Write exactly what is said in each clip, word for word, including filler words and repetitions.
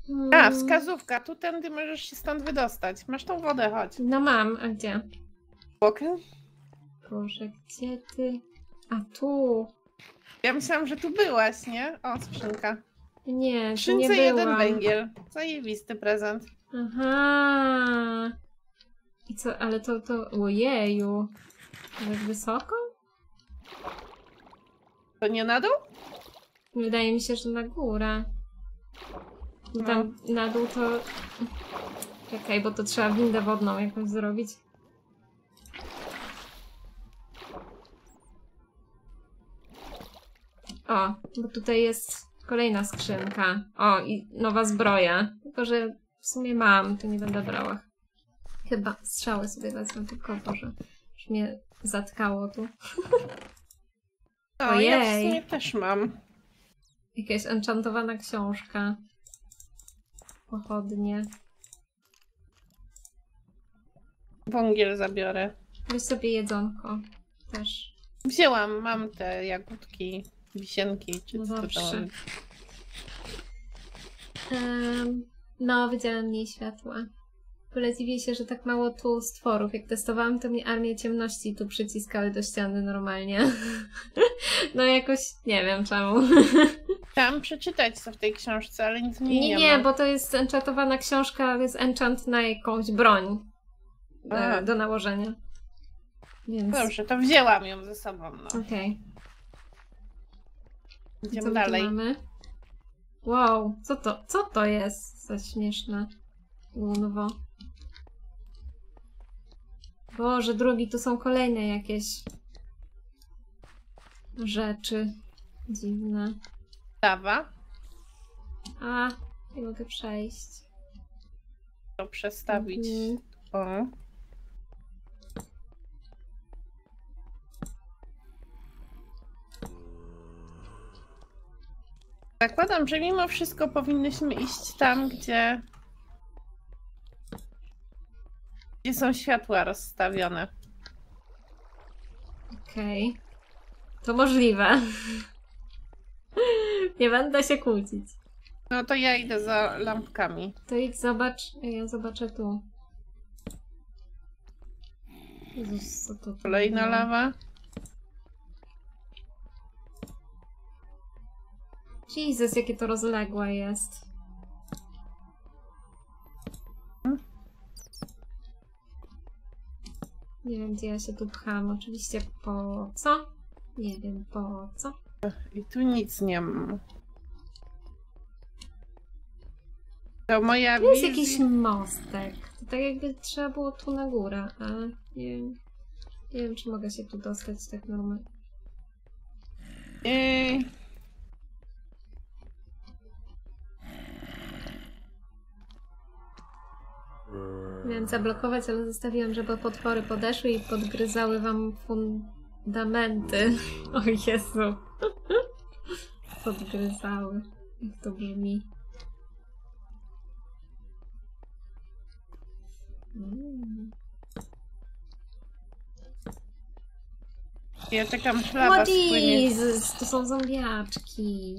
A, wskazówka. Tu tędy możesz się stąd wydostać. Masz tą wodę, chodź. No mam, a gdzie? Bokiem? Boże, gdzie ty? A tu. Ja myślałam, że tu byłaś, nie? O, skrzynka. Nie, W tu skrzynce nie jeden byłam. węgiel. Zajebisty prezent. Aha. I co, ale to, to... Ojeju. Tak wysoko? To nie na dół? Wydaje mi się, że na górę. I No. tam na dół to... Czekaj, bo to trzeba windę wodną jakoś zrobić. O, bo tutaj jest kolejna skrzynka. O, i nowa zbroja. Tylko, że w sumie mam, to nie będę brała. Chyba strzały sobie wezmę, tylko Boże. Już mnie zatkało tu. No, Ojej. ja w sumie też mam. Jakaś enchantowana książka. Pochodnie. Wągiel zabiorę. Weź sobie jedzonko. Też. Wzięłam, mam te jagódki, wisienki, czy No co to dobrze. tam. Um, no, widziałam mniej światła. W ogóle dziwię się, że tak mało tu stworów. Jak testowałam, to mi armię ciemności tu przyciskały do ściany normalnie. No jakoś nie wiem czemu. Chciałam przeczytać co w tej książce, ale nic mi nie, Nie, nie, ma. bo to jest enchantowana książka, to jest enchant na jakąś broń A. do, do nałożenia. Więc... Dobrze, to wzięłam ją ze sobą. No. Okej. Co Idziemy my dalej. tu mamy? Wow, co to, co to jest za śmieszne gunwo? Boże, drogi, tu są kolejne jakieś rzeczy dziwne. Dawa, A, nie mogę przejść. to przestawić. Mhm. O. Zakładam, że mimo wszystko powinnyśmy iść tam, gdzie gdzie są światła rozstawione. Okej. Okay. To możliwe. Nie będę się kłócić. No to ja idę za lampkami. To idź zobacz, a ja zobaczę tu. Jezus, co to tu Kolejna było? lawa. Jezus, jakie to rozległe jest. Nie wiem, gdzie ja się tu pcham. Oczywiście po co? Nie wiem po co. I tu nic nie mam. To moja Tu jest wizja- jakiś mostek. To tak jakby trzeba było tu na górę, ale nie wiem. Nie wiem, czy mogę się tu dostać tak normalnie. Yy, Miałem zablokować, ale zostawiłam, żeby potwory podeszły i podgryzały wam fundamenty. O Jezu. Podgryzały. Jak to brzmi. Mm. ja czekam, aż lawa O spłynie. Jezus, to są zombiaczki.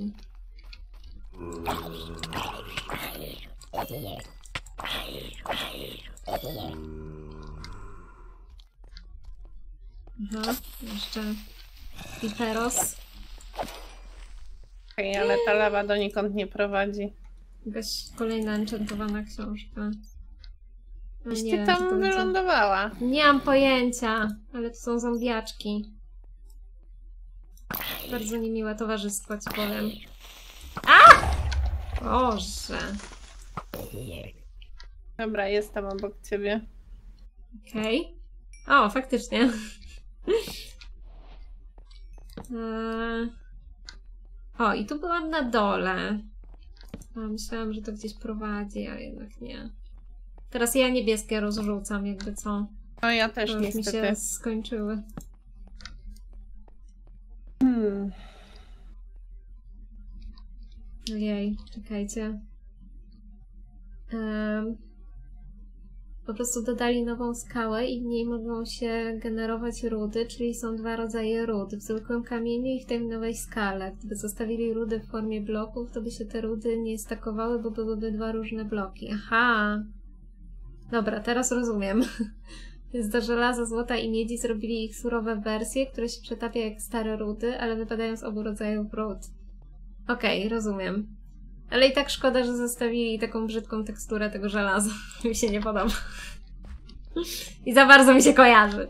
Aha, jeszcze Piperos. Okej, ale ta lawa donikąd nie prowadzi. Jakaś kolejna enchantowana książka. No, Gdzieś nie ty wiem, czy to tam będzie- wylądowała. Nie mam pojęcia, ale to są zombiaczki. Bardzo niemiłe towarzystwo, ci powiem. A! Boże. Dobra, jestem obok ciebie. Okej. Okay. O, faktycznie. Eee... O, i tu byłam na dole. A, myślałam, że to gdzieś prowadzi, a jednak nie. Teraz ja niebieskie rozrzucam, jakby co. No ja też To już mi niestety. się skończyły. Hmm. Ojej, czekajcie. Um. Po prostu dodali nową skałę i w niej mogą się generować rudy, czyli są dwa rodzaje ród. W zwykłym kamieniu i w tej nowej skale. Gdyby zostawili rudy w formie bloków, to by się te rudy nie stakowały, bo byłyby dwa różne bloki. Aha! Dobra, teraz rozumiem. Więc do żelaza, złota i miedzi zrobili ich surowe wersje, które się przetapia jak stare rudy, ale wypadają z obu rodzajów ród. Okej, okay, rozumiem. Ale i tak szkoda, że zostawili taką brzydką teksturę tego żelaza. Mi się nie podoba. I za bardzo mi się kojarzy.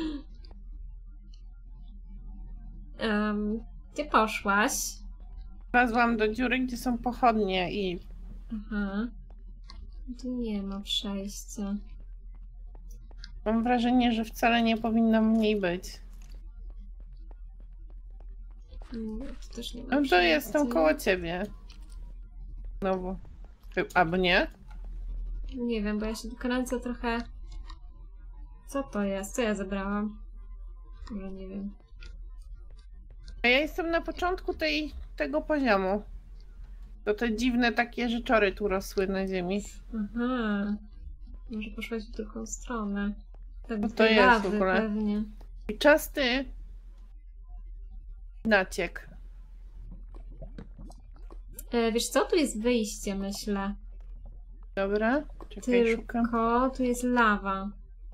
Um, gdzie poszłaś? Wlazłam do dziury, gdzie są pochodnie i... Aha. Tu nie ma przejścia. Mam wrażenie, że wcale nie powinno mniej być. Nie, tu też nie ma No to przejścia. jestem koło ciebie. Znowu. Albo nie? Nie wiem, bo ja się kręcę trochę... Co to jest? Co ja zebrałam? Może nie wiem. A ja jestem na początku tej, tego poziomu. To te dziwne takie rzeczory tu rosły na ziemi. Aha. Może poszłaś w drugą stronę. Tak, Co to jest w ogóle? Pewnie. I czasty naciek. E, wiesz co? Tu jest wyjście, myślę. Dobra, czekaj, Tylko szukam. tu jest lawa.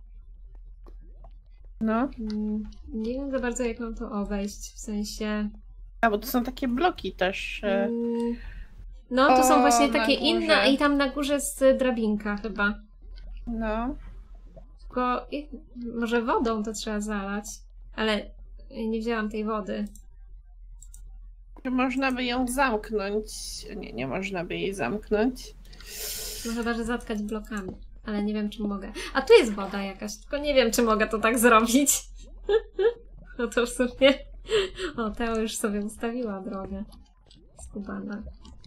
No. Mm, nie wiem za bardzo, jak mam to obejść. W sensie... A, bo to są takie bloki też. e, Mm, no, to O, są właśnie na takie górze. inne i tam na górze jest drabinka chyba. No. Tylko i- może wodą to trzeba zalać. Ale nie wzięłam tej wody. Czy można by ją zamknąć? Nie, nie można by jej zamknąć. No chyba, że zatkać blokami. Ale nie wiem, czy mogę. A tu jest woda jakaś, tylko nie wiem, czy mogę to tak zrobić. No to w sumie... O, Teo już sobie ustawiła drogę. Skubana.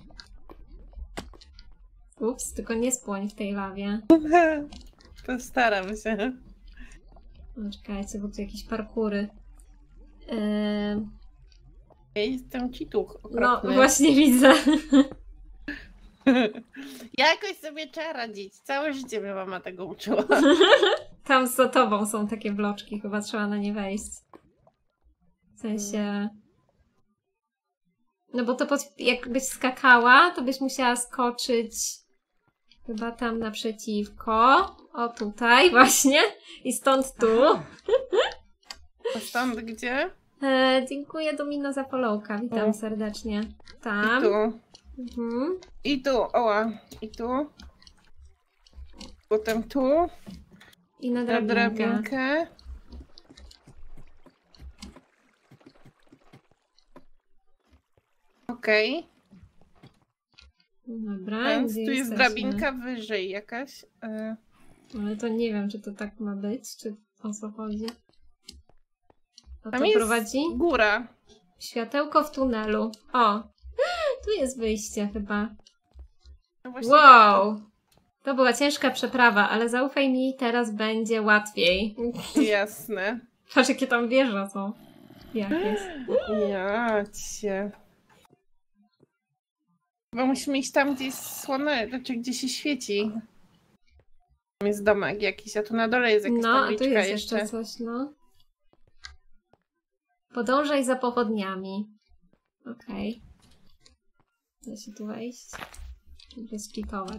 Ups, tylko nie spłoń w tej lawie. Postaram się. No, czekajcie, bo tu jakieś parkury. Yy... Ja jestem ci tu No, okropny. właśnie widzę. Jakoś sobie trzeba radzić. Całe życie mnie mama tego uczyła. Tam za tobą są takie bloczki, chyba trzeba na nie wejść. W sensie... No bo to pod... jakbyś skakała, to byś musiała skoczyć chyba tam naprzeciwko. O, tutaj właśnie. I stąd tu. A stąd gdzie? E, dziękuję Domino za followka. Witam O. serdecznie. I Tam. tu. Mhm. I tu. Oła. I tu. Potem tu. I na Na drabinkę. drabinkę. Okej. Okay. Dobra, Więc gdzie tu jest jesteśmy? drabinka wyżej jakaś. Y, Ale to nie wiem, czy to tak ma być, czy o co chodzi. O Tam to jest prowadzi? góra. Światełko w tunelu. O! Tu jest wyjście chyba. No właśnie Wow! To była ciężka przeprawa, ale zaufaj mi, teraz będzie łatwiej. tak. Jasne. Patrz, jakie tam wieże są. Jak jest? Ja cię. Bo musimy iść tam, gdzie jest słone, znaczy gdzie się świeci. Tam jest domek jakiś, a tu na dole jest jakaś No, a tu tabliczka jest jeszcze. jeszcze coś, no. Podążaj za pochodniami. Okej. Okay. Da się tu wejść? Muszę splitować.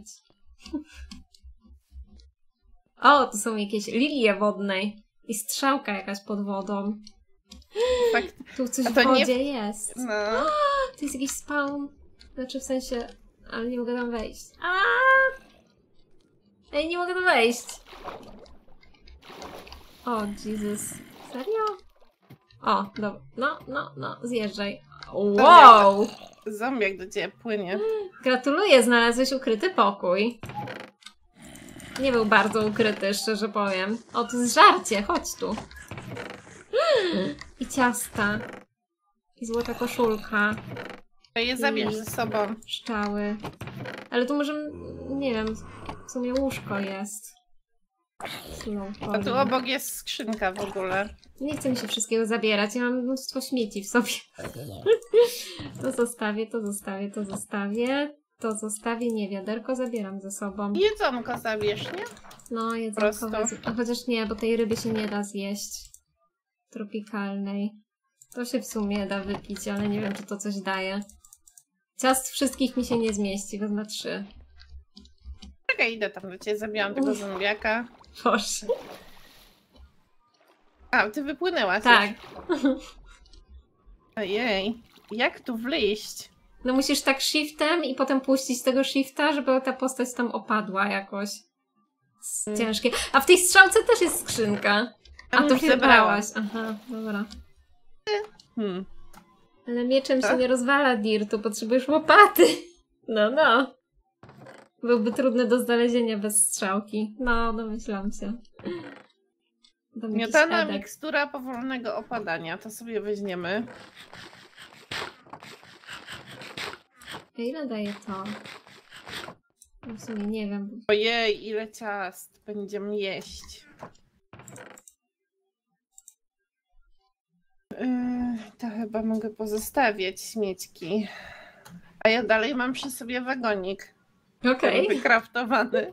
O, tu są jakieś lilie wodne i strzałka jakaś pod wodą. Fakt. Tu coś A w to nie- wodzie jest. No. Tu jest jakiś spawn. Znaczy w sensie... Ale nie mogę tam wejść. A! Ej, nie mogę tam wejść. O, Jezus. Serio? O, dobra. No, no, no, zjeżdżaj. Wow! Zombiak do ciebie płynie. Gratuluję, znalazłeś ukryty pokój. Nie był bardzo ukryty, szczerze powiem. O, to jest żarcie, chodź tu. I ciasta. I złota koszulka. To je zabierz ze sobą. Pszczały. Ale tu może, nie wiem, w sumie łóżko jest. A tu obok jest skrzynka w ogóle. Nie chcę mi się wszystkiego zabierać, ja mam mnóstwo śmieci w sobie. To zostawię, to zostawię, to zostawię. To zostawię, nie, wiaderko zabieram ze sobą. Jedzonko zabierz, nie? No, jedzonkowe. Prosto. A chociaż nie, bo tej ryby się nie da zjeść. Tropikalnej. To się w sumie da wypić, ale nie wiem, czy to coś daje. Ciast wszystkich mi się nie zmieści, wezmę trzy. Czekaj, idę tam do ciebie, zabijam tego zombiaka. Boże. A, ty wypłynęłaś. Tak. Już. Ojej, jak tu wleść? No musisz tak shiftem i potem puścić tego shifta, żeby ta postać tam opadła jakoś. Hmm. Ciężkie. A w tej strzałce też jest skrzynka. A Tam to już wybrałaś. Aha, dobra. Hmm. Ale mieczem Co? się nie rozwala dirtu, potrzebujesz łopaty. No, no. Byłby trudny do znalezienia bez strzałki. No, domyślam się. Tam jakiś Miotana edek. mikstura powolnego opadania, to sobie weźmiemy. A ile daje to? No w sumie nie wiem. Ojej, ile ciast będziemy jeść. Yy, to chyba mogę pozostawiać śmietki. A ja dalej mam przy sobie wagonik. Okej. Okay. Wykraftowany.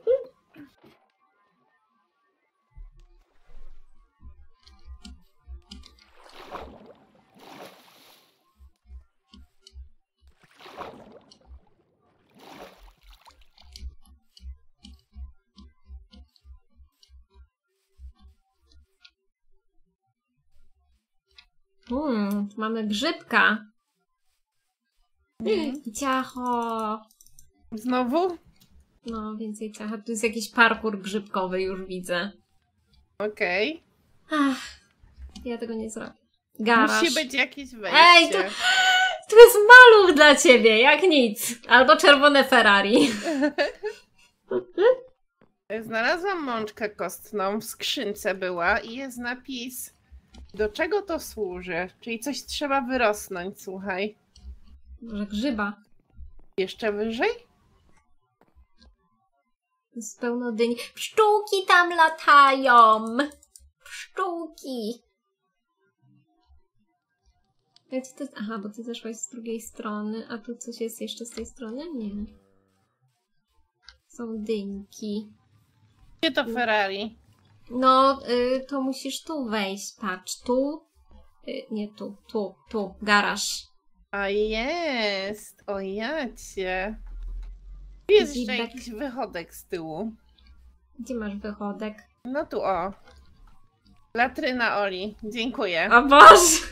Hmm, tu mamy grzybka. Mhm. Ciacho. Znowu? No, więcej ciacha. Tu jest jakiś parkour grzybkowy, już widzę. Okej. Ach, ja tego nie zrobię. Garaż. Musi być jakieś wejście. Ej, to, tu jest maluch dla ciebie, jak nic. Albo czerwone Ferrari. Znalazłam mączkę kostną, w skrzynce była i jest napis, do czego to służy. Czyli coś trzeba wyrosnąć, słuchaj. Może grzyba. Jeszcze wyżej? Jest pełno dyni. Pszczółki tam latają. Pszczółki. Ja ci to... Aha, bo ty zeszłaś z drugiej strony, a tu coś jest jeszcze z tej strony? Nie. Są dynki. Gdzie to Ferrari? No, y, to musisz tu wejść. Patrz, tu. Y, nie tu, tu, tu. Garaż. A jest! O jacie! Tu jest jeszcze Zibek. jakiś wychodek z tyłu. Gdzie masz wychodek? No tu o. Latryna Oli. Dziękuję. O Boże!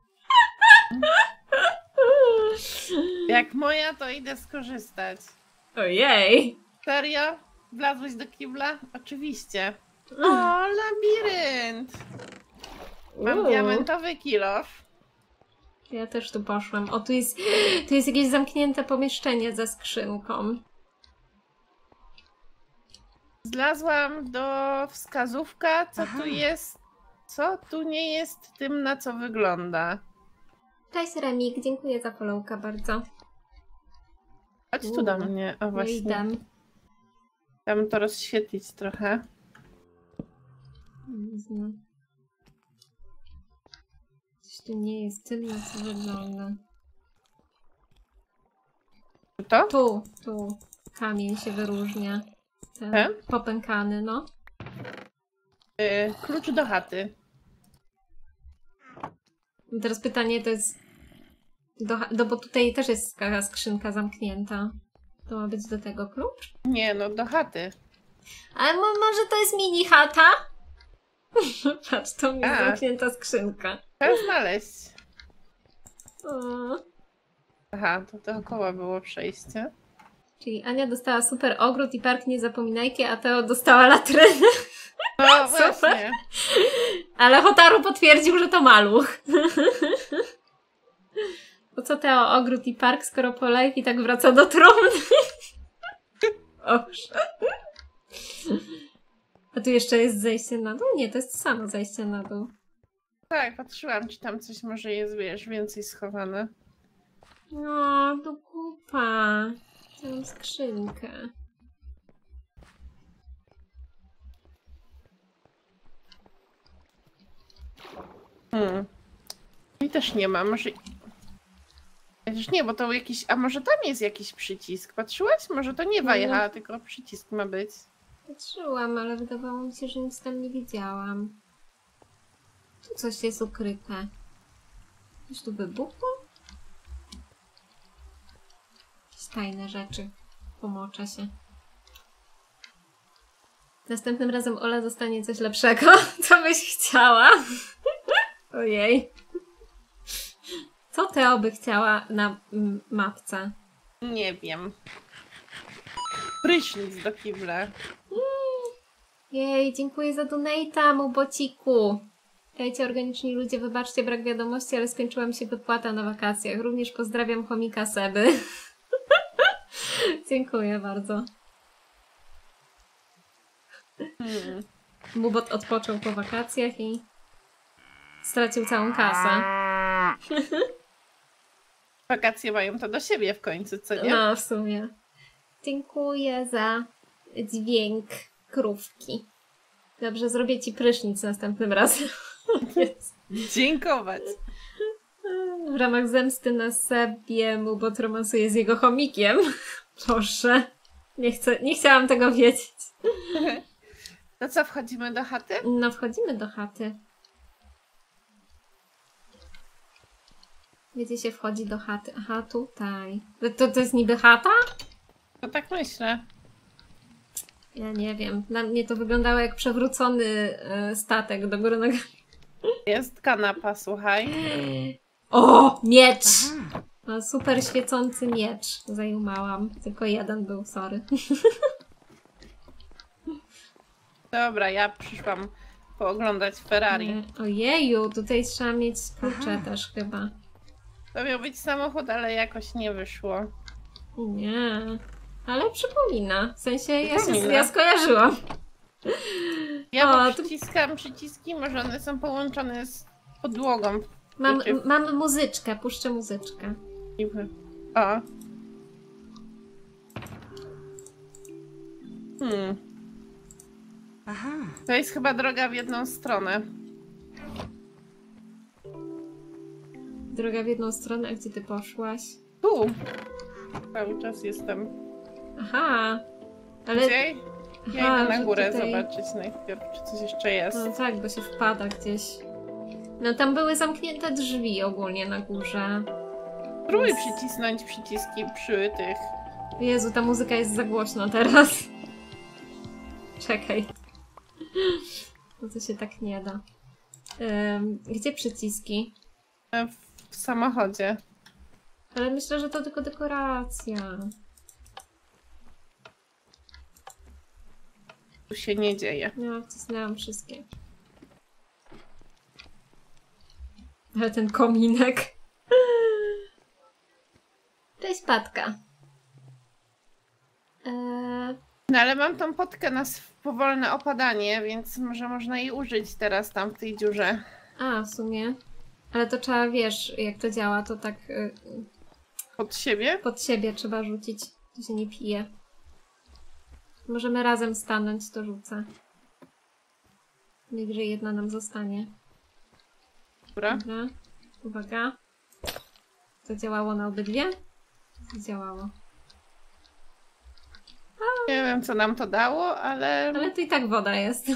Jak moja, to idę skorzystać. Ojej! Serio? Wlazłeś do kibla? Oczywiście. O, labirynt! Mam Uuu. diamentowy kilof. Ja też tu poszłam. O, tu jest, tu jest jakieś zamknięte pomieszczenie ze skrzynką. Zlazłam do wskazówka, co Aha. tu jest, co tu nie jest tym, na co wygląda. Cześć Remik, dziękuję za followka bardzo. Chodź tu do Uuu. mnie, o No właśnie. idę. Chciałabym to rozświetlić trochę. Jezu. Coś tu nie jest tym, na co wygląda. To? Tu, tu. Kamień się wyróżnia. Ten Ten? popękany, no. Yy, klucz do chaty. I teraz pytanie to jest... Do, do, bo tutaj też jest taka skrzynka zamknięta. To ma być do tego klucz? Nie, no do chaty. Ale mo może to jest mini chata? Patrz, to mi jest A. zamknięta skrzynka. Trzeba znaleźć. O. Aha, to dookoła było przejście. Czyli Ania dostała super ogród i park niezapominajki, a Teo dostała latrynę. No Super. właśnie. Ale Hotaru potwierdził, że to maluch. Po co Teo ogród i park, skoro po live i tak wraca do trumny? Oż. A tu jeszcze jest zejście na dół? Nie, to jest samo zejście na dół. Tak, patrzyłam, czy tam coś może jest, wiesz, więcej schowane. No, do kupa. Chciałam skrzynkę. Hmm. I też nie ma, może... Chociaż nie, bo to jakiś... A może tam jest jakiś przycisk? Patrzyłaś? Może to nie wajcha, tylko przycisk ma być. Patrzyłam, ale wydawało mi się, że nic tam nie widziałam. Tu coś jest ukryte. Coś tu wybuchło? Jakieś tajne rzeczy. Pomoczę się. Następnym razem Ola dostanie coś lepszego. Co byś chciała? Ojej. Co Teo by chciała na mm, mapce? Nie wiem. Prysznic do kibla. Mm. Jej, dziękuję za donate'a, mu bociku. Dajcie, organiczni ludzie, wybaczcie brak wiadomości, ale skończyła mi się wypłata na wakacjach. Również pozdrawiam chomika Seby. Dziękuję bardzo. Hmm. Mubot odpoczął po wakacjach i stracił całą kasę. Wakacje mają to do siebie w końcu, co nie? No, w sumie. Dziękuję za dźwięk krówki. Dobrze, zrobię ci prysznic następnym razem. Dziękować. W ramach zemsty na sobie Mubot romansuje z jego chomikiem. Proszę. Nie, chcę, nie chciałam tego wiedzieć. To co, wchodzimy do chaty? No, wchodzimy do chaty. Gdzie się wchodzi do chaty? Aha, tutaj. To, to jest niby chata? No tak myślę. Ja nie wiem. Dla mnie to wyglądało jak przewrócony y, statek do góry nogami. Jest kanapa, słuchaj. O! Miecz! No, super świecący miecz. Zajumałam. Tylko jeden był, sorry. Dobra, ja przyszłam pooglądać Ferrari. Ojeju, tutaj trzeba mieć klucze też chyba. To miał być samochód, ale jakoś nie wyszło. Nie. Ale przypomina. W sensie ja, się, Przypomina. ja skojarzyłam. Ja O, przyciskam przyciski, może one są połączone z podłogą. Mam, Wiecie, mam muzyczkę, puszczę muzyczkę. O. Hmm. Aha. To jest chyba droga w jedną stronę. Droga w jedną stronę, a gdzie ty poszłaś? Tu. Cały czas jestem. Aha. Ale... Gdzie? Ja Aha, idę na że górę tutaj... zobaczyć najpierw, czy coś jeszcze jest. No tak, bo się wpada gdzieś. No tam były zamknięte drzwi ogólnie na górze. Spróbuj Więc- przycisnąć przyciski przy tych. Jezu, ta muzyka jest za głośno teraz. Czekaj. No to się tak nie da. Ym, gdzie przyciski? W, w samochodzie. Ale myślę, że to tylko dekoracja. Tu się nie dzieje. Ja wcisnęłam wszystkie. Ale ten kominek. Cześć, Patka. Eee, No ale mam tą potkę na sw- powolne opadanie, więc może można jej użyć teraz tam w tej dziurze. a, w sumie. Ale to trzeba, wiesz, jak to działa, to tak y, Pod siebie? pod siebie trzeba rzucić. To się nie pije. Możemy razem stanąć, to rzucę. Najwyżej jedna nam zostanie. Dobra. Dobra. Uwaga. To działało na obydwie? Działało. Nie wiem, co nam to dało, ale... Ale to i tak woda jest.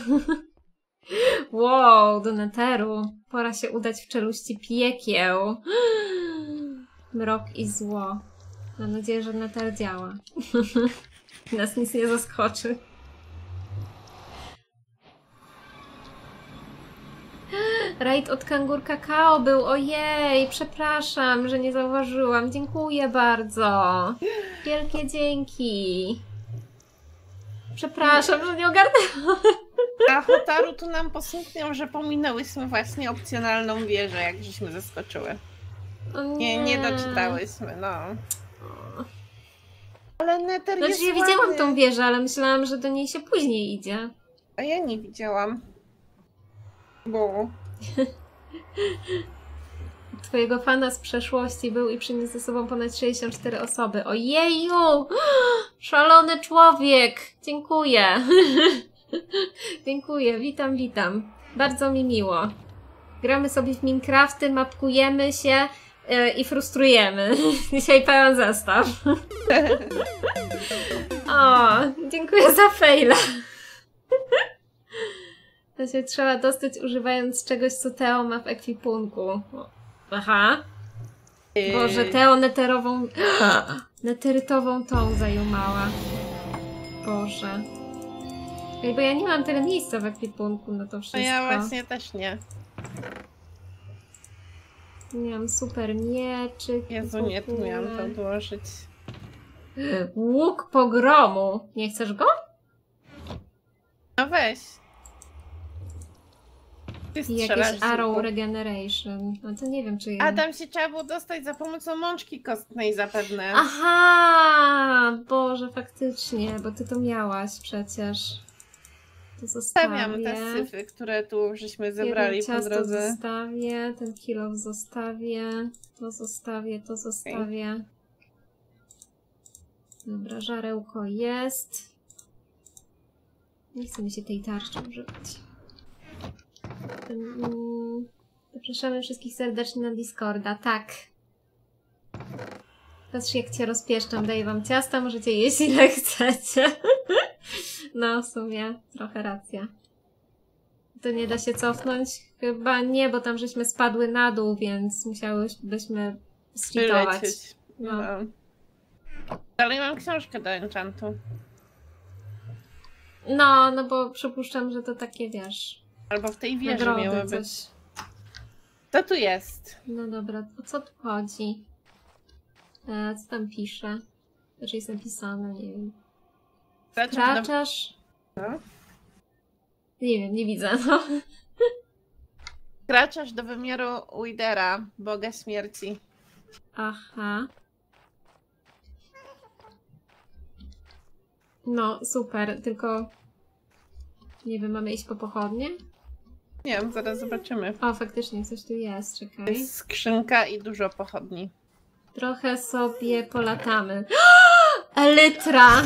Wow, do neteru. Pora się udać w czeluści piekieł. Mrok i zło. Mam nadzieję, że neter działa. Nas nic nie zaskoczy. Rajd od Kangur Kakao był. Ojej, przepraszam, że nie zauważyłam. Dziękuję bardzo. Wielkie dzięki. Przepraszam, że nie ogarnęłam. A Hotaru tu nam posłuchnią, że pominęłyśmy właśnie opcjonalną wieżę, jak żeśmy zaskoczyły. O Nie, nie doczytałyśmy, no. Ale Nether Znaczy jest ja widziałam ładny. tą wieżę, ale myślałam, że do niej się później idzie. A ja nie widziałam. Bo... Twojego fana z przeszłości był i przyniósł ze sobą ponad sześćdziesiąt cztery osoby. Ojeju! Szalony człowiek! Dziękuję. Dziękuję, witam, witam. Bardzo mi miło. Gramy sobie w Minecrafty, mapkujemy się yy, i frustrujemy. Dzisiaj pełen zestaw. O, dziękuję za faila. To się trzeba dostać używając czegoś, co Teo ma w ekwipunku. Aha. Boże, Teo neterową... neterytową tą zajumała. Boże. Ej, bo ja nie mam tyle miejsca w ekwipunku na to wszystko. No ja właśnie też nie. Miałam super mieczyk. Jezu, nie, tu miałam to odłożyć. Łuk pogromu. Nie chcesz go? No weź. Ty I strzelasz jakieś z arrow łuku. regeneration. No to nie wiem, czy ja... A tam się trzeba było dostać za pomocą mączki kostnej zapewne. Aha! Boże, faktycznie, bo ty to miałaś przecież. To zostawię. Stawiam te syfy, które tu żeśmy zebrali Jedno po ciasto drodze. zostawię, ten kilo zostawię, to zostawię, to zostawię. Dobra, żarełko jest. Nie chce mi się tej tarczy używać. Mm, Zapraszamy wszystkich serdecznie na Discorda, tak. Patrz, jak cię rozpieszczam, daję wam ciasta, możecie jeść ile chcecie. No, w sumie trochę racja. To nie da się cofnąć? Chyba nie, bo tam żeśmy spadły na dół, więc musiałybyśmy zcheatować. Wylecieć. No. No. Dalej mam książkę do enchantu. no, no bo przypuszczam, że to takie, wiesz, Albo w tej wieży nagrody, miały być. coś. Co tu jest? No dobra, o co tu chodzi? E, co tam pisze? Znaczy jest napisane, nie wiem. Zacząć do... Kraczasz? No. Nie wiem, nie widzę, no. Wkraczasz do wymiaru Widera, boga śmierci. Aha. No, super, tylko... Nie wiem, mamy iść po pochodnie? Nie wiem, zaraz zobaczymy. O, faktycznie coś tu jest, czekaj. Jest skrzynka i dużo pochodni. Trochę sobie polatamy. Elytra!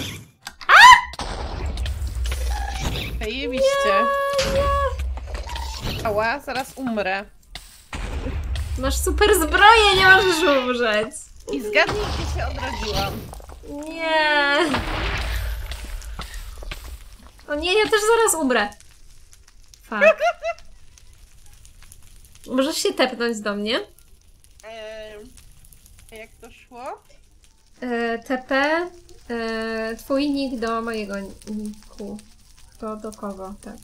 Zajebiście. Ała, zaraz umrę. Masz super zbroję, nie możesz umrzeć! I zgadnij, gdzie się odrodziłam. Nie! O nie, ja też zaraz umrę. Fuck. Możesz się tepnąć do mnie? Eee, jak to szło? E, T P, e, twój nick do mojego niku. To do kogo, tak.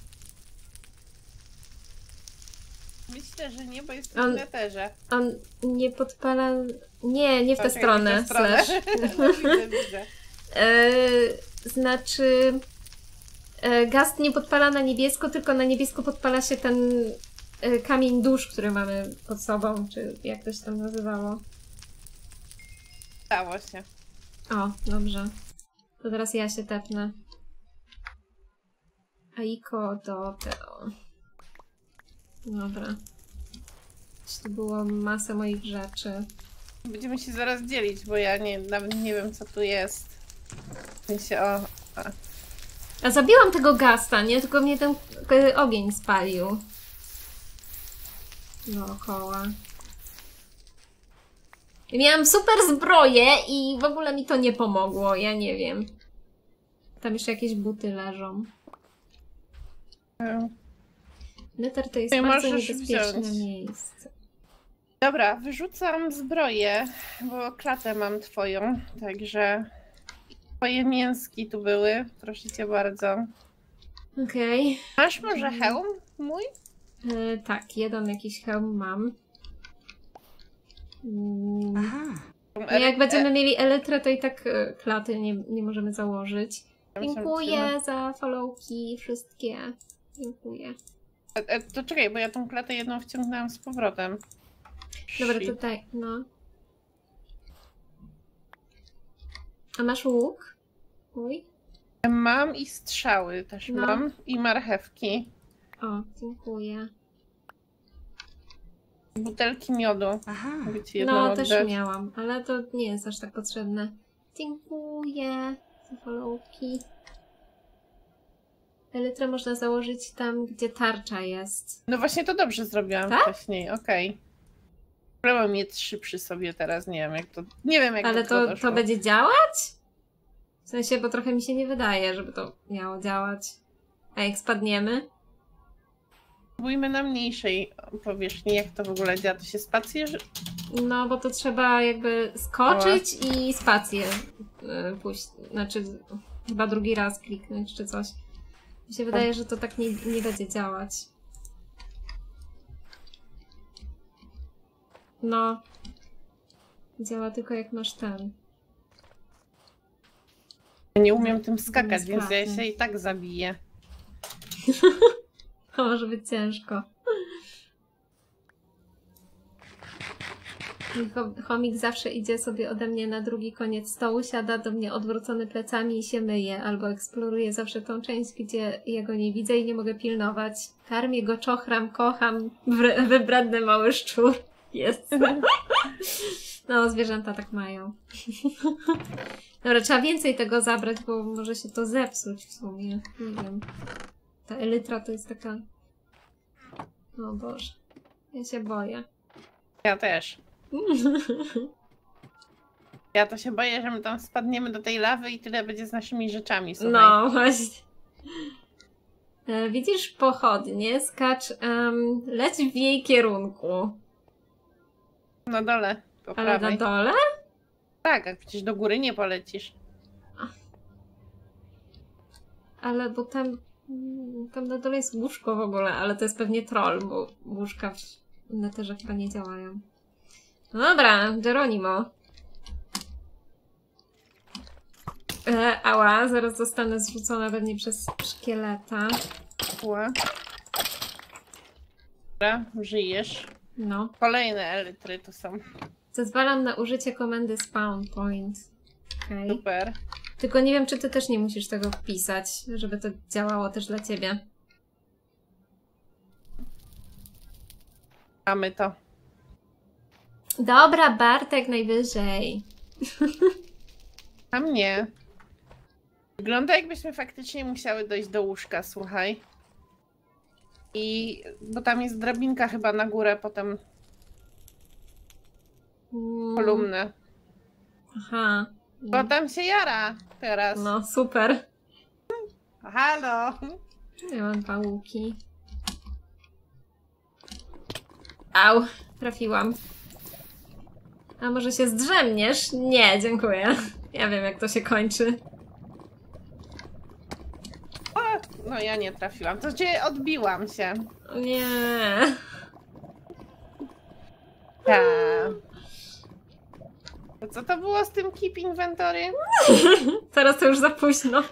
Myślę, że nie, bo jestem On- w neterze. On nie podpala... Nie, nie w tę Okej, stronę. w tę stronę. Slash. No, widzę, widzę. E, znaczy... E, gast nie podpala na niebiesko, tylko na niebiesko podpala się ten e, kamień dusz, który mamy pod sobą, czy jak to się tam nazywało. Stało się. O, dobrze. To teraz ja się tepnę. Aiko do Teo. Dobra. Tu było masę moich rzeczy. Będziemy się zaraz dzielić, bo ja nie, nawet nie wiem, co tu jest. W sensie, o... A. A zabiłam tego gasta, nie? Tylko mnie ten e, ogień spalił. Dookoła. Miałam super zbroję i w ogóle mi to nie pomogło, ja nie wiem. Tam jeszcze jakieś buty leżą. Nether to jest Ty bardzo możesz niebezpieczne wziąć. miejsce. Dobra, wyrzucam zbroję, bo klatę mam twoją, także... Twoje mięski tu były, proszę cię bardzo. Okej. Masz może hełm mój? E, tak, jeden jakiś hełm mam. Mm. Aha. No jak będziemy mieli elytrę, to i tak e, klaty nie, nie możemy założyć. Dziękuję za followki wszystkie. Dziękuję. E, e, to czekaj, bo ja tą klatę jedną wciągnęłam z powrotem. Dobra, Shit. tutaj, no. A masz łuk? Mój? Mam i strzały też No. mam. I marchewki. O, dziękuję. Butelki miodu. Aha. Mogę ci jedną No, oddać. też miałam, ale to nie jest aż tak potrzebne. Dziękuję za followki. Elytrę można założyć tam, gdzie tarcza jest. No właśnie to dobrze zrobiłam Tak? wcześniej, okej. Okay. Mam je trzy przy sobie teraz, nie wiem jak to... Nie wiem jak Ale to, to, doszło. to będzie działać? W sensie, bo trochę mi się nie wydaje, żeby to miało działać. A jak spadniemy? Spróbujmy na mniejszej powierzchni, jak to w ogóle działa. To się spacje... No, bo to trzeba jakby skoczyć o. i spację yy, pójść. Znaczy, chyba drugi raz kliknąć czy coś. Mi się wydaje, że to tak nie, nie będzie działać. No. Działa tylko jak masz ten. Nie umiem tym skakać, więc ja się i tak zabiję. To może być ciężko. Chomik zawsze idzie sobie ode mnie na drugi koniec stołu, siada do mnie odwrócony plecami i się myje, albo eksploruje zawsze tą część, gdzie ja go nie widzę i nie mogę pilnować. Karmię go, czochram, kocham, wybredny mały szczur. Jest. No, zwierzęta tak mają. Dobra, trzeba więcej tego zabrać, bo może się to zepsuć w sumie. Nie wiem. Ta elytra to jest taka... O Boże. Ja się boję. Ja też. Ja to się boję, że my tam spadniemy do tej lawy i tyle będzie z naszymi rzeczami. Słuchaj. No właśnie. E, widzisz pochodnie, skacz, um, leć w jej kierunku. Na dole, po Ale prawej. na dole? Tak, a przecież do góry nie polecisz. Ale bo tam, tam na dole jest łóżko w ogóle, ale to jest pewnie troll, bo łóżka w Netherze chyba nie działają. No dobra, Geronimo. E, ała, zaraz zostanę zrzucona pewnie przez szkieleta. Ła. Dobra, żyjesz. No. Kolejne elytry to są. Zezwalam na użycie komendy spawn point. Okay. Super. Tylko nie wiem, czy ty też nie musisz tego wpisać, żeby to działało też dla ciebie. Mamy to. Dobra, Bartek najwyżej. A mnie. Wygląda, jakbyśmy faktycznie musiały dojść do łóżka, słuchaj. I... bo tam jest drabinka chyba na górę, potem Mm. kolumnę. Aha. Bo tam się jara teraz. No, super. Halo! Ja mam dwa łuki. Au, trafiłam. A może się zdrzemniesz? Nie, dziękuję. Ja wiem, jak to się kończy. O, no ja nie trafiłam. To cię odbiłam się. O nie. Tak. To co to było z tym keep inventory? Teraz to już za późno.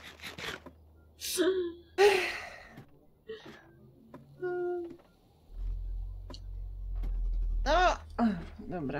No, dobra.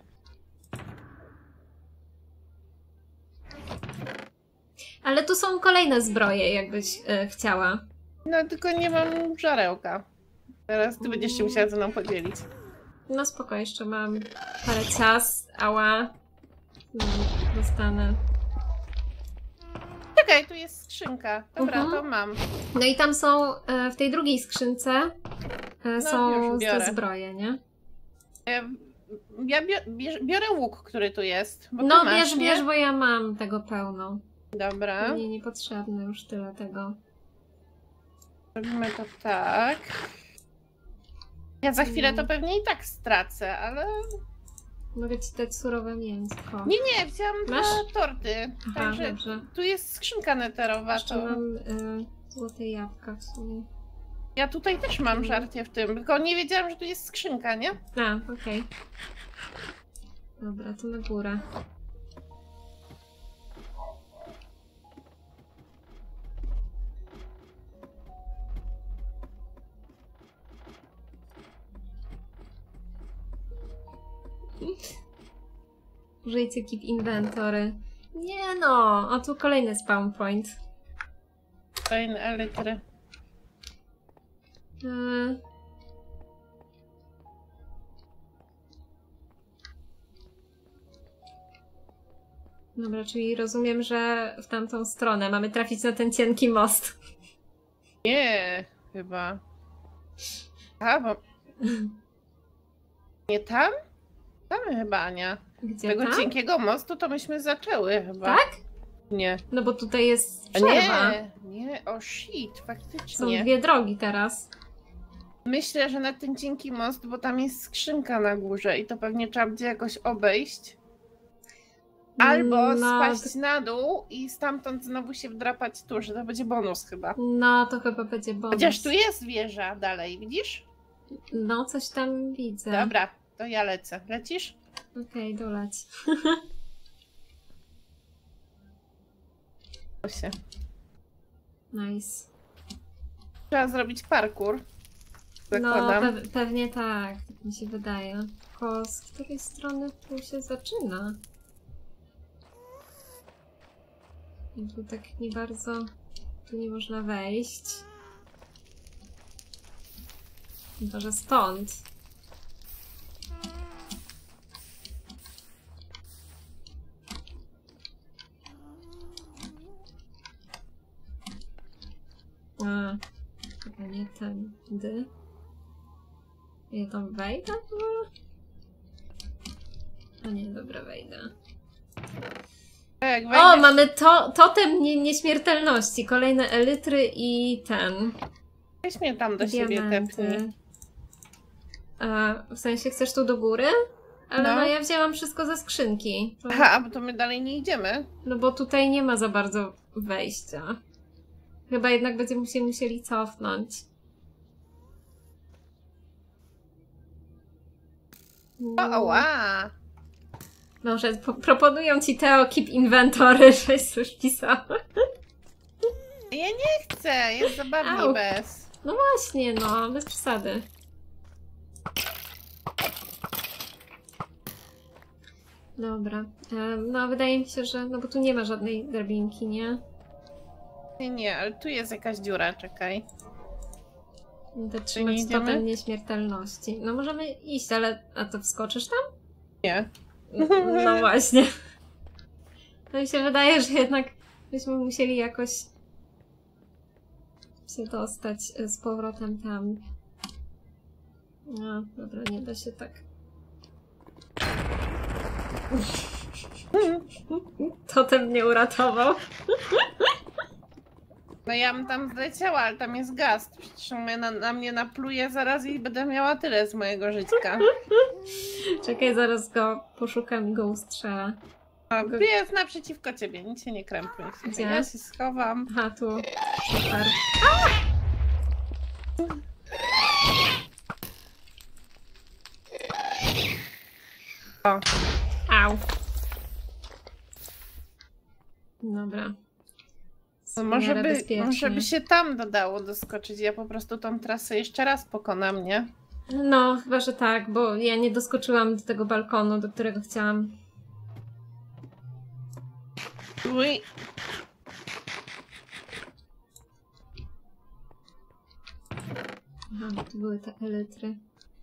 Ale tu są kolejne zbroje, jakbyś e, chciała. No tylko nie mam żarełka. Teraz ty będziesz się musiała ze mną podzielić. No spoko, jeszcze mam parę ciast, ała. No, dostanę. Czekaj, tu jest skrzynka. Dobra, Mhm. to mam. No i tam są, e, w tej drugiej skrzynce e, No, są już biorę. te zbroje, nie? Ja, ja bior, bierz, biorę łuk, który tu jest. Bo No ty masz, bierz, nie? bierz, bo ja mam tego pełno. Dobra. Nie, niepotrzebne już tyle tego. Robimy to tak. Ja za chwilę to Mm. pewnie i tak stracę, ale... Mogę ci dać surowe mięsko. Nie, nie, wzięłam Masz? dwa torty. Aha, Także dobrze. tu jest skrzynka neterowa. Jeszcze To... mam y, złote jabłka w sumie. Ja tutaj też mam żarcie w tym, tylko nie wiedziałam, że tu jest skrzynka, nie? A, okej. Okay. Dobra, to na górę. Użyjcie keep inventory. Nie no, a tu kolejny spawn point. Kolejne elytry. Yy. Dobra, czyli rozumiem, że w tamtą stronę mamy trafić na ten cienki most. Nie, chyba. A, bo... Nie tam? Tam chyba, Ania. Gdzie Tego tam? cienkiego mostu to myśmy zaczęły chyba. Tak? Nie. No bo tutaj jest A przerwa. nie, nie, o shit, Są faktycznie. dwie drogi teraz. Myślę, że na ten cienki most, bo tam jest skrzynka na górze i to pewnie trzeba będzie jakoś obejść. Albo No, spaść na dół i stamtąd znowu się wdrapać tu, że to będzie bonus chyba. No, to chyba będzie bonus. Chociaż tu jest wieża dalej, widzisz? No, coś tam widzę. Dobra, to ja lecę. Lecisz? Okej, okay, doleć. To się. Nice. Trzeba zrobić parkour. No, Zakładam. pe pewnie tak, tak mi się wydaje. Tylko z której strony tu się zaczyna? I tu tak nie bardzo... Tu nie można wejść. Może stąd. A, chyba nie tędy. Ja tam wejdę? A nie, dobra, wejdę. Jak O, wejdziesz... mamy to, totem nie, nieśmiertelności. Kolejne elitry i ten. Weź mnie tam do siebie tepnij. Diamenty. A, w sensie chcesz tu do góry? Ale no, No. no ja wzięłam wszystko ze skrzynki. To, Aha, bo to my dalej nie idziemy. no bo tutaj nie ma za bardzo wejścia. Chyba jednak będziemy się musieli cofnąć. O, ała! Może po proponują ci Teo keep inventory, żeś już pisała. Ja nie chcę, jest zabawniej Au. bez. No właśnie, no, bez przesady. Dobra. E, No, wydaje mi się, że... No bo tu nie ma żadnej drabinki, nie? Nie, nie, ale tu jest jakaś dziura, czekaj. Będę nie trzymać idziemy? stopem nieśmiertelności. No możemy iść, ale... A to wskoczysz tam? Nie. No właśnie. To mi się wydaje, że jednak byśmy musieli jakoś się dostać z powrotem tam. No, dobra, nie da się tak. Totem mnie uratował. No ja bym tam zleciała, ale tam jest gaz. Przecież on mnie na, na mnie napluje zaraz i będę miała tyle z mojego życia. Czekaj, zaraz go poszukam i go ustrzelę. A, jest naprzeciwko ciebie, nic się nie krępuj. Gdzie? Ja się schowam. Aha, tu. Super. O. Au. Dobra. No może, by, bezpiecznie. może by się tam dodało doskoczyć. Ja po prostu tą trasę jeszcze raz pokonam, nie? No, chyba, że tak, bo ja nie doskoczyłam do tego balkonu, do którego chciałam. Uj. Aha, tu były te elitry.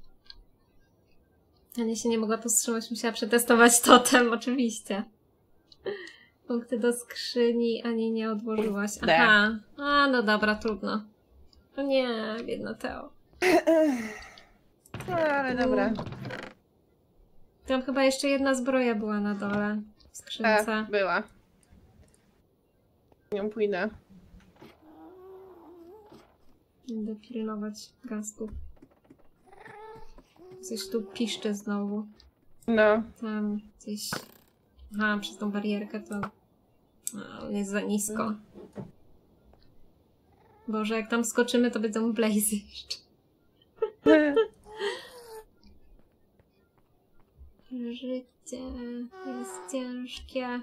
Ania się nie mogła powstrzymać, musiała przetestować totem, oczywiście. Punkty do skrzyni ani nie odłożyłaś. Aha. A, no dobra, trudno. No nie, biedna Teo. No, ale dobra. Tam chyba jeszcze jedna zbroja była na dole. W skrzynce. Tak, była. Nią pójdę. Będę pilnować gasków. Coś tu piszczy znowu. No. Tam gdzieś... Aha, przez tą barierkę to... No, jest za nisko. Boże, jak tam skoczymy, to będą blazy jeszcze. Życie jest ciężkie.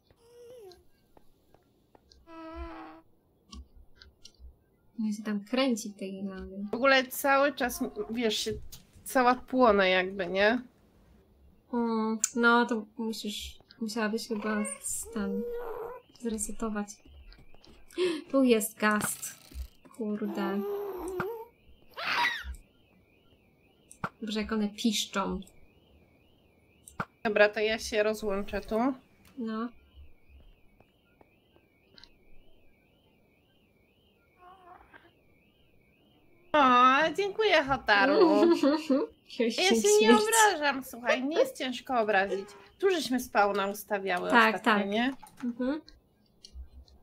Ja się tam kręci w tej lawie. W ogóle cały czas, wiesz, się cała płonę jakby, nie? Mm, no, to musisz... Musiałabyś chyba stan zresetować. Tu jest gast. Kurde. Dobrze, jak one piszczą. Dobra, to ja się rozłączę tu. No. O, dziękuję, Hotaru. Ja się nie Śmierć. obrażam, słuchaj, nie jest ciężko obrazić. Tu żeśmy spawna ustawiały Tak, ostatnio, tak. nie? Mhm.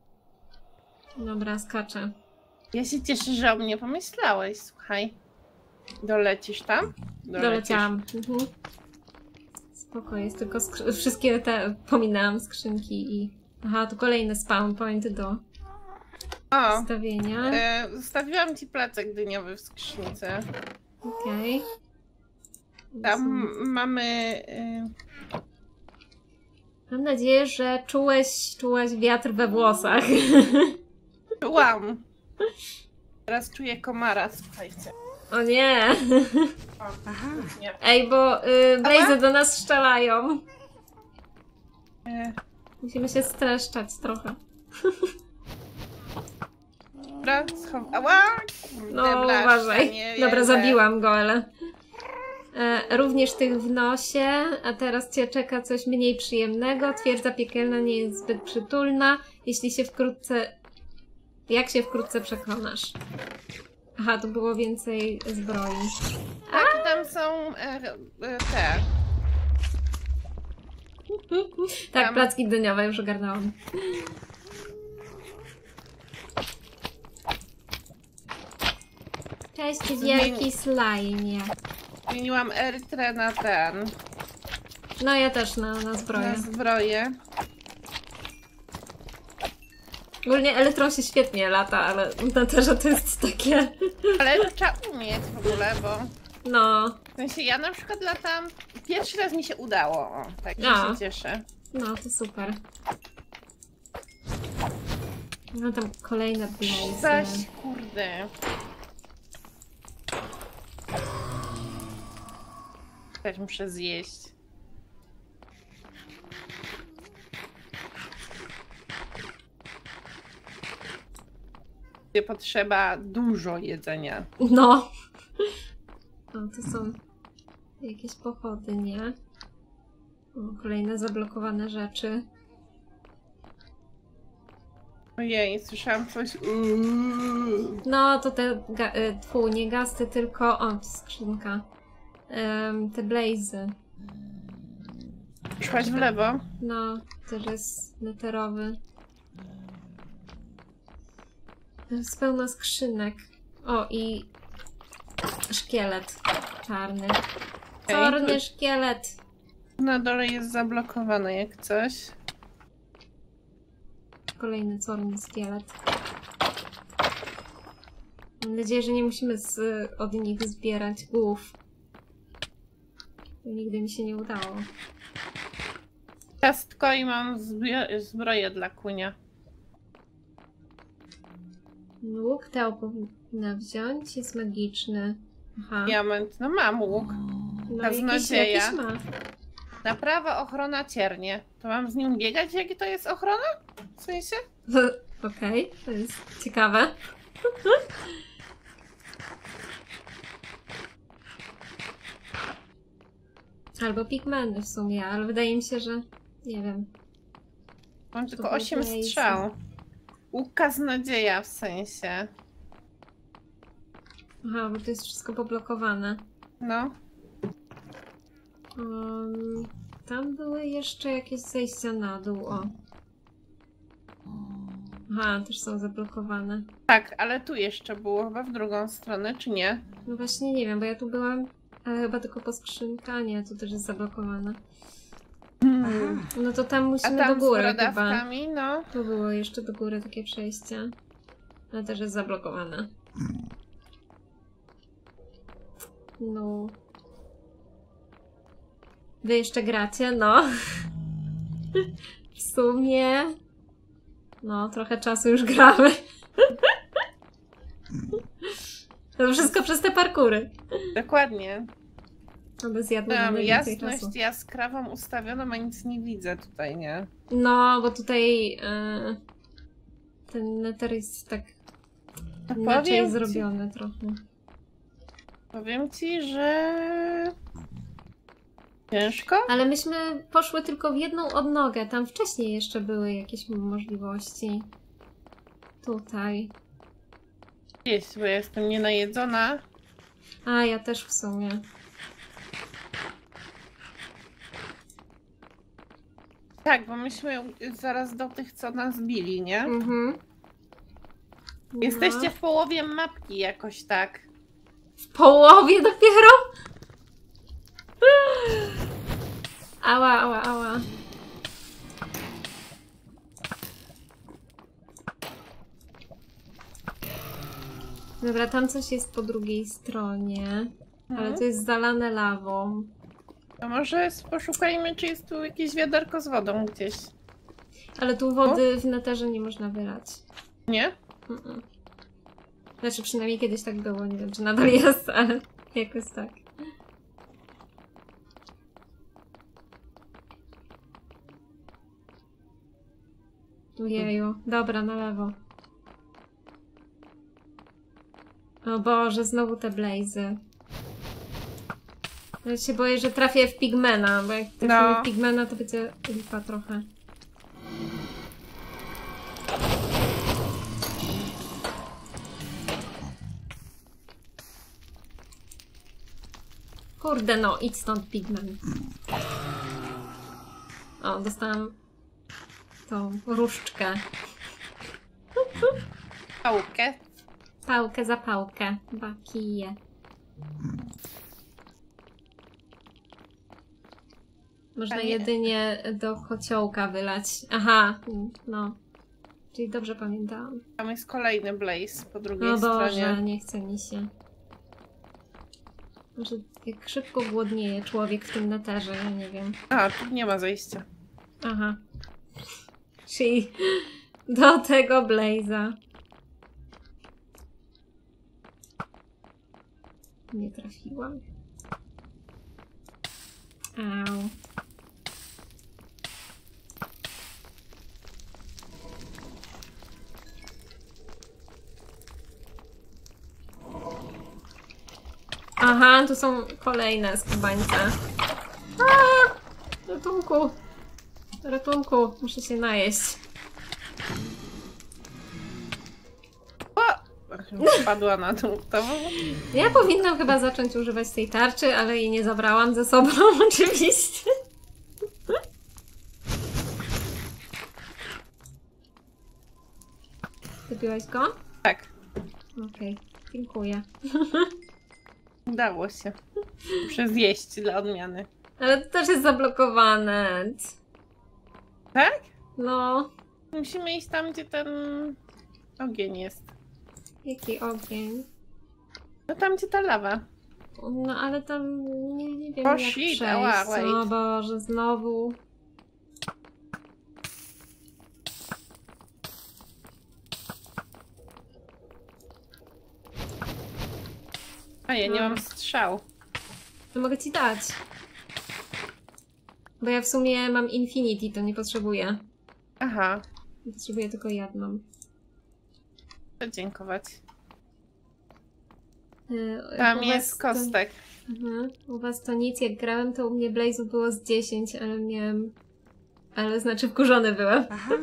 Dobra, skaczę. Ja się cieszę, że o mnie pomyślałeś, słuchaj. Dolecisz tam? Dolecisz. Doleciałam. Mhm. Spoko, jest tylko skrzy- wszystkie te, pominęłam skrzynki i... Aha, tu kolejne spawn pointy do O, wstawienia. e, zostawiłam ci placek dyniowy w skrzynce. Okej. Tam mamy... E, Mam nadzieję, że czułeś, czułaś wiatr we włosach. czułam. Teraz czuję komara, słuchajcie. O nie! O, Aha. nie. Ej, bo y, Blaze do nas strzelają. E, Musimy się streszczać trochę. Dobra, schowam. Ała! Kurde, No, blaszka, uważaj. nie Dobra, wierzę. zabiłam go, ale... E, również tych w nosie, a teraz cię czeka coś mniej przyjemnego. Twierdza piekielna nie jest zbyt przytulna. Jeśli się wkrótce... Jak się wkrótce przekonasz? Aha, tu było więcej zbroi. Tak, tam są e, e, te. Tak, Tam. placki dyniowe już ogarnęłam. Cześć, wielki slajmie. Zmieniłam Erytrę na ten. No ja też na, na zbroję. Na zbroję. Ogólnie elektron się świetnie lata, ale na terze to jest takie... Ale trzeba umieć w ogóle, bo No, w sensie ja na przykład latam. Pierwszy raz mi się udało. O, tak A. się cieszę. no to super. No tam kolejne blazy. Zaś kurde. Też muszę zjeść. Gdzie potrzeba dużo jedzenia. No. O, to są jakieś pochody, nie? O, kolejne zablokowane rzeczy. Ojej, słyszałam coś. Uuu. No, to te, ga- y, tfu, nie gasty, tylko, o, skrzynka. Ym, te blazy. Szłaś w lewo? No, też jest neterowy. Jest pełno skrzynek. O, i szkielet czarny. Czarny szkielet. Na dole jest zablokowane jak coś. Kolejny czarny szkielet. Mam nadzieję, że nie musimy z, od nich zbierać głów. To nigdy mi się nie udało. Ciastko i mam zbro- zbroję dla kunia. Łuk Teo powinna wziąć, jest magiczny. Aha. Diament, no mam łuk. No, jakiś, kaznodzieja. jakiś ma. Naprawa, ochrona, ciernie. To mam z nim biegać? Jaki to jest ochrona? W sensie? Okej, to jest ciekawe. Albo pigmenty w sumie, ale wydaje mi się, że nie wiem. Mam tylko To osiem blaze. strzał. Łuk kaznodzieja w sensie. Aha, bo to jest wszystko poblokowane. No. Um, tam były jeszcze jakieś zejścia na dół, o. Aha, też są zablokowane. Tak, ale tu jeszcze było chyba w drugą stronę, czy nie? No właśnie nie wiem, bo ja tu byłam, ale chyba tylko po skrzynka, nie, tu też jest zablokowane. Hmm. No to tam A musimy tam do góry z chyba. brodawkami, no. Tu było jeszcze do góry takie przejście. Ale też jest zablokowane. No. Wy jeszcze gracie? No. W sumie... No, trochę czasu już gramy. To wszystko przez te parkury. Dokładnie. No bez jadła Mam mamy więcej czasu. jasność jaskrawą ustawioną, a nic nie widzę tutaj, nie? No, bo tutaj yy, ten neter jest tak To inaczej powiem ci, zrobiony trochę. powiem ci, że... Ciężko? Ale myśmy poszły tylko w jedną odnogę. Tam wcześniej jeszcze były jakieś możliwości. Tutaj. Jest, bo ja jestem nienajedzona. A, ja też w sumie. Tak, bo myśmy zaraz do tych, co nas bili, nie? Mhm. Jesteście No. w połowie mapki jakoś tak. W połowie dopiero? Ała, ała, ała. Dobra, tam coś jest po drugiej stronie, ale Mhm. to jest zalane lawą. To może poszukajmy, czy jest tu jakieś wiaderko z wodą gdzieś. Ale tu wody w neterze nie można wylać. Nie? Mm-mm. Znaczy przynajmniej kiedyś tak było, nie wiem czy nadal jest, ale jakoś tak. Ojeju, dobra, na lewo. O Boże, znowu te blazy. Ja się boję, że trafię w pigmena, bo jak trafimy No. w pigmena, to będzie lipa trochę. Kurde no, idź stąd pigmen. O, dostałam tą różdżkę. Pałkę. Pałkę za pałkę. Dwa kije. Można Panie- jedynie do kociołka wylać. Aha, no. Czyli dobrze pamiętałam. Tam jest kolejny blaze po drugiej No Boże, stronie. nie chce mi się. Może jak szybko głodnieje człowiek w tym neterze, ja nie wiem. A, tu nie ma zejścia. Aha. Czyli do tego blaza. Nie trafiłam. Au. Aha, tu są kolejne skubańce. Aaa! Ratunku! Ratunku, muszę się najeść. O! Spadła na dół. To Ja powinnam chyba zacząć używać tej tarczy, ale jej nie zabrałam ze sobą, oczywiście. Wypiłaś go? tak. Okej, dziękuję. Udało się. Muszę zjeść dla odmiany. Ale to też jest zablokowane. Tak? No, Musimy iść tam, gdzie ten ogień jest. jaki ogień. No tam, gdzie ta lawa. No ale tam nie, nie wiem O, jak shit, przejść. ała, wait. O Boże, znowu. A ja nie No. mam strzał. To mogę ci dać. Bo ja w sumie mam Infinity, to nie potrzebuję. Aha, Potrzebuję tylko jedną. to dziękować. Yy, Tam u jest was to- kostek. Mhm. U was to nic, jak grałem, to u mnie Blaze'ów było z dziesięć, ale miałem... Ale znaczy wkurzony byłem. Aha.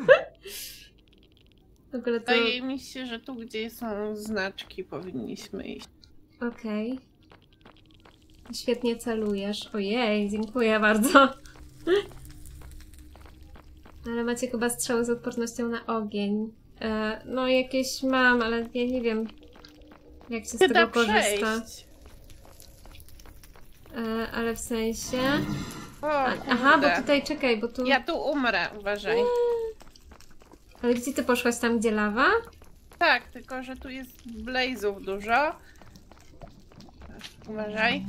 W ogóle to... Wydaje mi się, że tu, gdzie są znaczki, powinniśmy iść. Okej. Świetnie celujesz. Ojej, dziękuję bardzo. Ale macie chyba strzały z odpornością na ogień. E, no jakieś mam, ale ja nie wiem, jak się z Się tego da korzysta. przejść. E, ale w sensie... O, A, kurde. aha, bo tutaj czekaj, bo tu... Ja tu umrę, uważaj. Ale gdzie ty poszłaś? Tam, gdzie lawa? Tak, tylko że tu jest blazów dużo. Uważaj.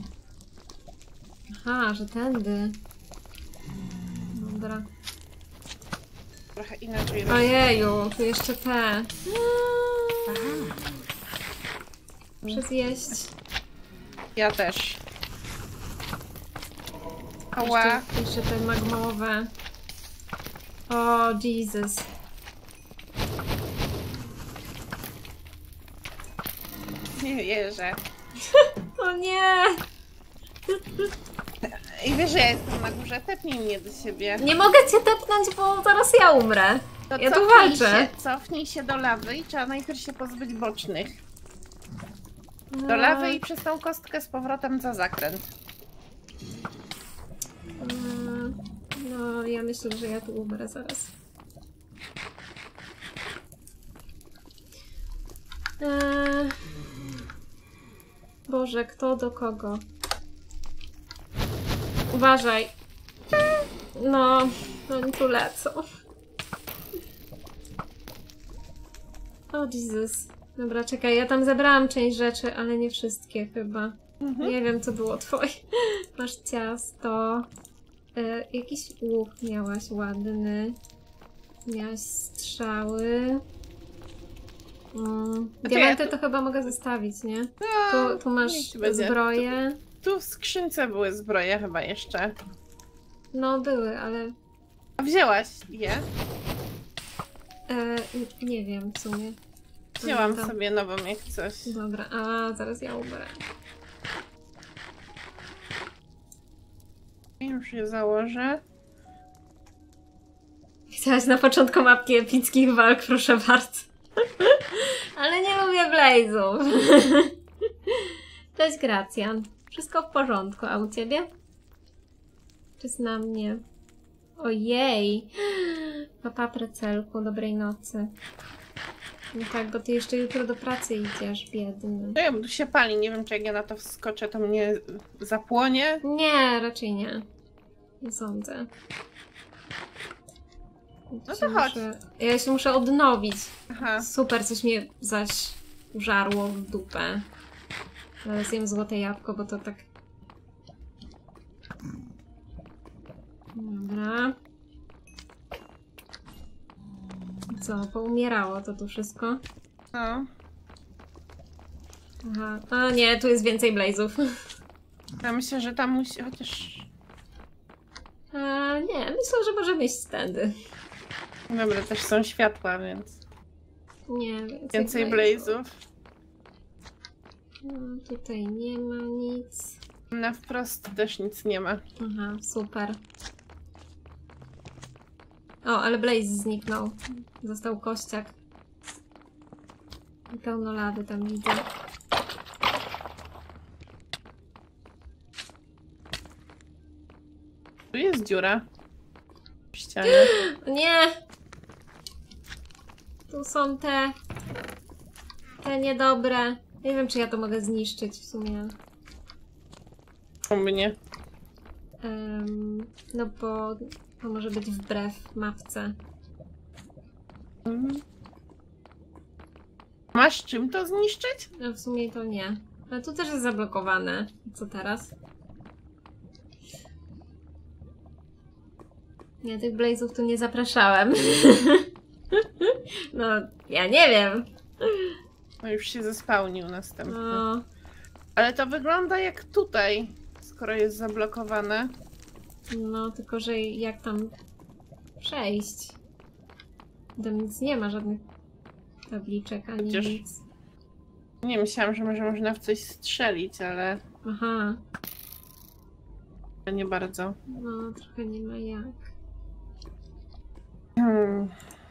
Aha, że tędy. Dobra. Trochę inaczej. Ojeju, tu jeszcze te. Aha. Muszę zjeść. Ja też. Ała. Jeszcze, jeszcze te magmowe. O, Jesus. Nie wierzę. O nie! I wiesz, że ja jestem na górze, tepnij mnie do siebie. Nie mogę cię tepnąć, bo zaraz ja umrę. To Ja tu cofnij walczę. Się, cofnij się do lawy i trzeba najpierw się pozbyć bocznych. Do lawy i przez tą kostkę z powrotem za zakręt. Mm, No, ja myślę, że ja tu umrę zaraz. Eee... Boże, kto do kogo? Uważaj. No, oni tu lecą. O Jezus. Dobra, czekaj, ja tam zebrałam część rzeczy, ale nie wszystkie chyba. Mhm. Nie wiem, co było twoje. Masz ciasto. E, jakiś łuk miałaś ładny. Miałaś strzały. Mm. to Diamenty ja to chyba mogę zostawić, nie? No, Tu, tu masz niech ci będzie. zbroję. Tu w skrzynce były zbroje chyba jeszcze. No, były, ale A wzięłaś je? e, n- nie wiem w sumie. Wzięłam Pamiętam. sobie nową jak coś. Dobra, a zaraz ja ubrę. Już je założę. Chciałaś na początku mapki epickich walk, proszę bardzo. Ale nie lubię Blaze'ów. Cześć Gracjan. Wszystko w porządku, a u ciebie? Czy na mnie? Ojej. Papa Precelku, dobrej nocy. No tak, bo ty jeszcze jutro do pracy idziesz, biedny. Nie wiem, tu się pali, nie wiem czy jak ja na to wskoczę, to mnie zapłonie. Nie, raczej nie. Nie sądzę. No Się to chodź. muszę... Ja się muszę odnowić. Aha. Super, coś mnie zaś użarło w dupę. Ale zjem złote jabłko, bo to tak... Dobra. Co, poumierało to tu wszystko? No. Aha. A nie, tu jest więcej Blaze'ów. Ja myślę, że tam musi chociaż... A nie, myślę, że możemy iść tędy. Dobra, też są światła, więc Nie, więcej, więcej Blaze'ów. blazów. No, tutaj nie ma nic. Na wprost też nic nie ma. Aha, super. O, ale Blaze zniknął. Został kościak. I pełno lady tam widzę. Tu jest dziura w ścianie. O nie! Tu są te... Te niedobre. Nie wiem, czy ja to mogę zniszczyć w sumie. U mnie. Um, no bo to może być wbrew mapce. Mhm. Masz czym to zniszczyć? No w sumie to nie. Ale tu też jest zablokowane. Co teraz? Ja tych Blaze'ów tu nie zapraszałem. No, ja nie wiem. No już się zespałnił następny. No, Ale to wygląda jak tutaj, skoro jest zablokowane. no, tylko że jak tam przejść? Tam nic nie ma, żadnych tabliczek ani Chociaż- nic. Nie myślałam, że może można w coś strzelić, ale Aha, nie bardzo. no trochę nie ma jak. Hmm.